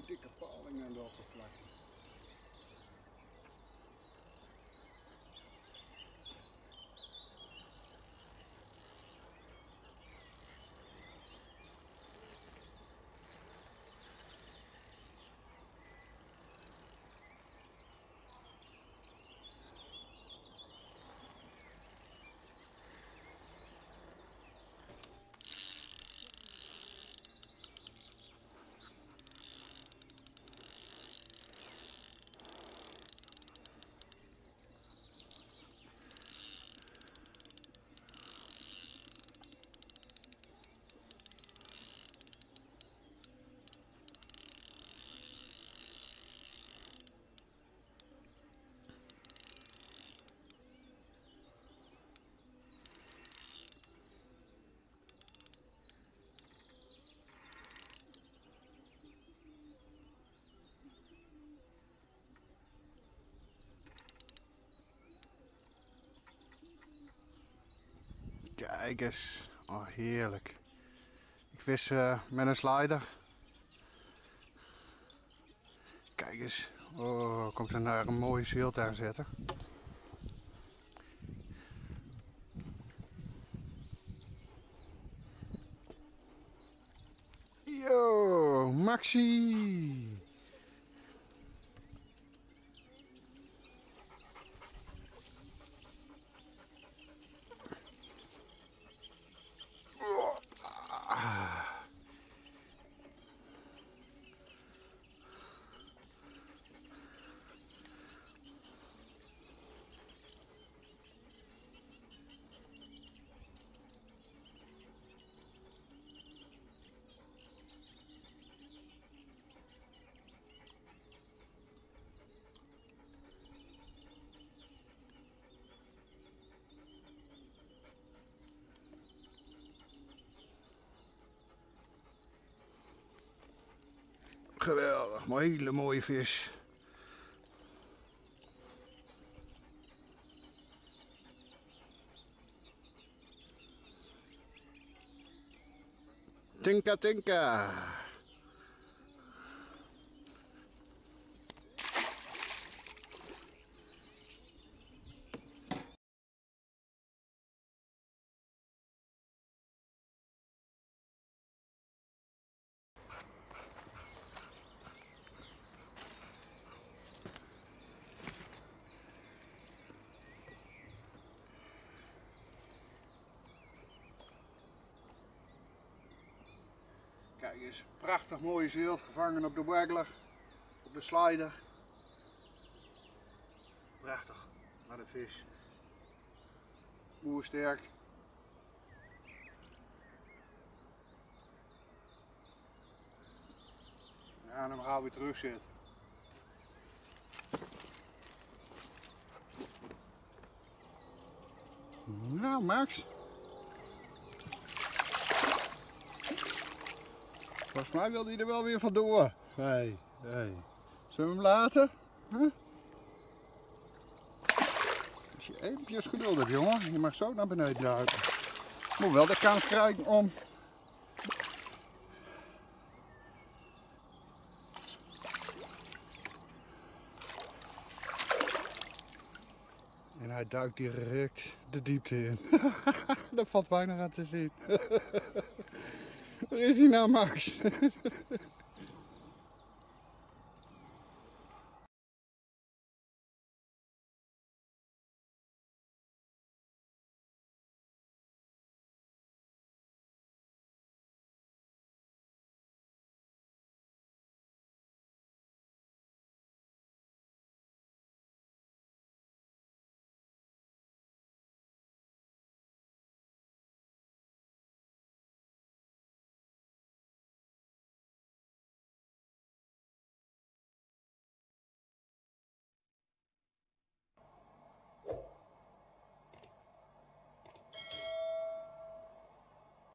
dikke paling aan de oppervlakte. Kijk eens, oh heerlijk. Ik vis met een slider. Kijk eens, oh, komt er daar een mooie zilt aan zetten. Yo, Maxi! Geweldig, maar hele mooie vis. Tinka tinka. Kijk eens, prachtig mooie zilt gevangen op de waggler, op de slider. Prachtig, wat een vis. Oersterk. Ja, en hem gauw weer terug zit. Nou Max. Volgens mij wil hij er wel weer vandoor. Hey. Zullen we hem laten? Huh? Als je eventjes geduld hebt, jongen. Je mag zo naar beneden duiken. Moet wel de kans krijgen om... En hij duikt direct de diepte in. Daar valt weinig aan te zien. Waar is hij nou, Max?